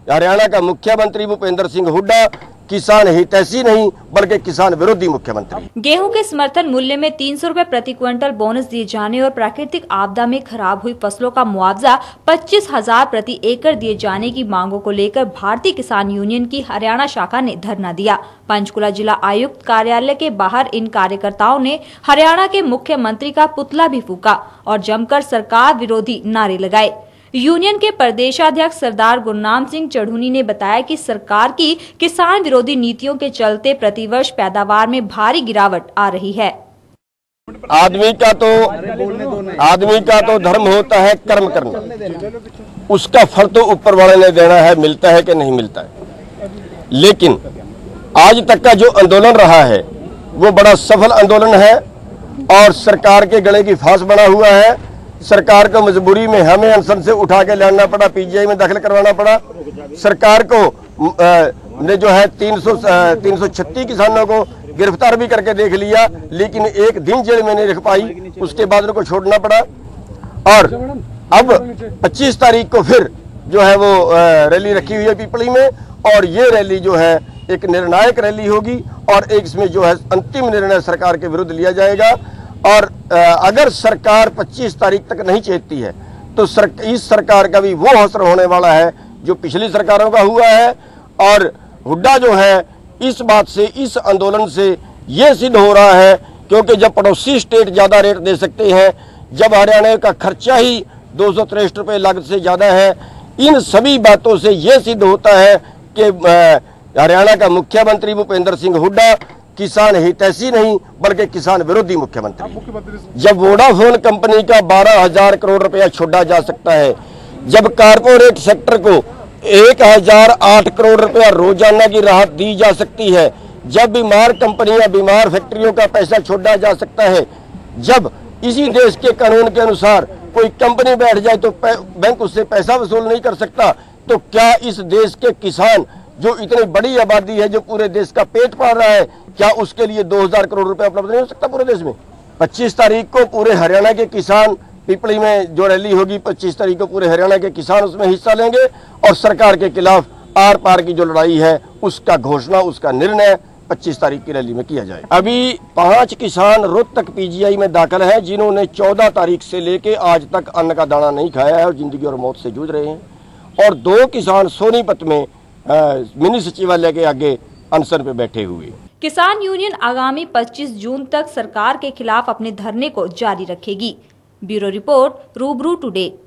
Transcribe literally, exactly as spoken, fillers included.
हरियाणा का मुख्यमंत्री भूपेंद्र सिंह हुड्डा किसान हितैषी नहीं बल्कि किसान विरोधी मुख्यमंत्री। गेहूं के समर्थन मूल्य में तीन सौ रूपए प्रति क्विंटल बोनस दिए जाने और प्राकृतिक आपदा में खराब हुई फसलों का मुआवजा पच्चीस हजार प्रति एकड़ दिए जाने की मांगों को लेकर भारतीय किसान यूनियन की हरियाणा शाखा ने धरना दिया। पंचकुला जिला आयुक्त कार्यालय के बाहर इन कार्यकर्ताओं ने हरियाणा के मुख्यमंत्री का पुतला भी फूका और जमकर सरकार विरोधी नारे लगाए। यूनियन के प्रदेशाध्यक्ष सरदार गुरनाम सिंह चढ़ूनी ने बताया कि सरकार की किसान विरोधी नीतियों के चलते प्रतिवर्ष पैदावार में भारी गिरावट आ रही है। आदमी का तो आदमी का तो धर्म होता है कर्म करना, उसका फल तो ऊपर वाले ने देना है, मिलता है कि नहीं मिलता है। लेकिन आज तक का जो आंदोलन रहा है वो बड़ा सफल आंदोलन है और सरकार के गले की फांस बना हुआ है। सरकार को मजबूरी में हमें अनशन से उठा के लाना पड़ा, पीजीआई में दाखिल करवाना पड़ा। सरकार को ने जो है तीन सौ तीन सौ छत्तीस किसानों को गिरफ्तार भी करके देख लिया, लेकिन एक दिन जेल में नहीं रख पाई, उसके बाद उनको छोड़ना पड़ा। और अब पच्चीस तारीख को फिर जो है वो रैली रखी हुई है पिपली में, और ये रैली जो है एक निर्णायक रैली होगी और एक इसमें जो है अंतिम निर्णय सरकार के विरुद्ध लिया जाएगा। और अगर सरकार पच्चीस तारीख तक नहीं चेतती है तो सर, इस सरकार का भी वो असर होने वाला है जो पिछली सरकारों का हुआ है। और हुड्डा जो है इस बात से, इस आंदोलन से ये सिद्ध हो रहा है, क्योंकि जब पड़ोसी स्टेट ज्यादा रेट दे सकते हैं, जब हरियाणा का खर्चा ही दो सौ तिरसठ रुपये लागत से ज्यादा है, इन सभी बातों से ये सिद्ध होता है कि हरियाणा का मुख्यमंत्री भूपेंद्र सिंह हुड्डा किसान हितैषी नहीं बल्कि किसान विरोधी मुख्यमंत्री। जब वोडाफोन कंपनी का बारह हजार करोड़ रुपया छोड़ा जा सकता है, जब कारपोरेट सेक्टर को एक हजार आठ करोड़ रुपया रोजाना की राहत दी जा सकती है, जब बीमार कंपनियां, बीमार फैक्ट्रियों का पैसा छोड़ा जा सकता है, जब इसी देश के कानून के अनुसार कोई कंपनी बैठ जाए तो बैंक उससे पैसा वसूल नहीं कर सकता, तो क्या इस देश के किसान जो इतनी बड़ी आबादी है, जो पूरे देश का पेट पाल रहा है, क्या उसके लिए दो हजार करोड़ रुपए उपलब्ध नहीं हो सकता पूरे देश में? पच्चीस तारीख को पूरे हरियाणा के किसान, पिपली में जो रैली होगी पच्चीस तारीख को पूरे हरियाणा के किसान उसमें हिस्सा लेंगे और सरकार के खिलाफ आर पार की जो लड़ाई है उसका घोषणा, उसका निर्णय पच्चीस तारीख की रैली में किया जाए। अभी पांच किसान रोहतक पीजीआई में दाखिल है जिन्होंने चौदह तारीख से लेके आज तक अन्न का दाना नहीं खाया है और जिंदगी और मौत से जूझ रहे हैं, और दो किसान सोनीपत में मिनी सचिवालय के आगे अनशन पे बैठे हुए। किसान यूनियन आगामी पच्चीस जून तक सरकार के खिलाफ अपने धरने को जारी रखेगी। Bureau report, Rubaru today.